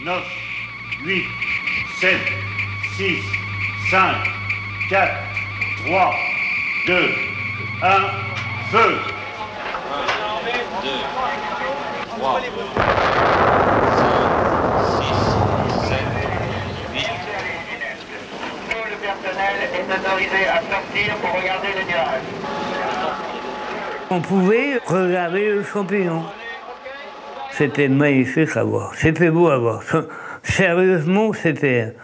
9, 8, 7, 6, 5, 4, 3, 2, 1, feu! 2, 3, 5, 6, 7, 8. Tout le personnel est autorisé à sortir pour regarder les nuages. On pouvait regarder le champignon. C'était magnifique à voir, c'était beau à voir. Sérieusement, c'était...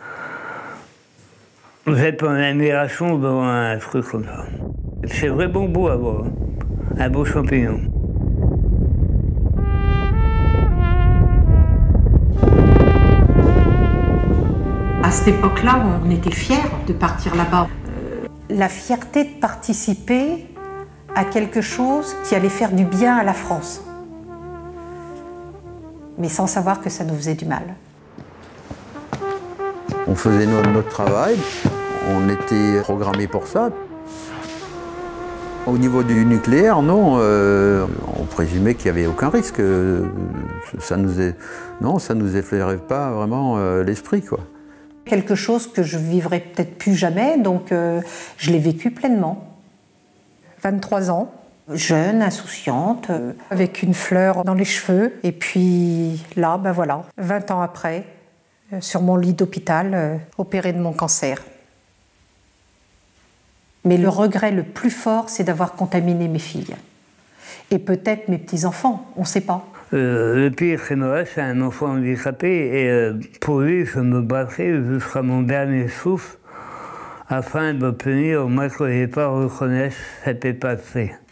Vous êtes en admiration devant un truc comme ça. C'est vraiment beau à voir, un beau champignon. À cette époque-là, on était fiers de partir là-bas. La fierté de participer à quelque chose qui allait faire du bien à la France, mais sans savoir que ça nous faisait du mal. On faisait notre travail, on était programmé pour ça. Au niveau du nucléaire, non, on présumait qu'il n'y avait aucun risque. Ça nous effleurait pas vraiment l'esprit, quoi. Quelque chose que je vivrai peut-être plus jamais, donc je l'ai vécu pleinement. 23 ans, jeune, insouciante, avec une fleur dans les cheveux. Et puis là, ben voilà, 20 ans après, sur mon lit d'hôpital, opérée de mon cancer. Mais le regret le plus fort, c'est d'avoir contaminé mes filles. Et peut-être mes petits-enfants, on ne sait pas. Le pire, c'est moi, c'est un enfant handicapé. Et pour lui, je me battrai jusqu'à mon dernier souffle afin d'obtenir au moins que les parents reconnaissent cet état de fait.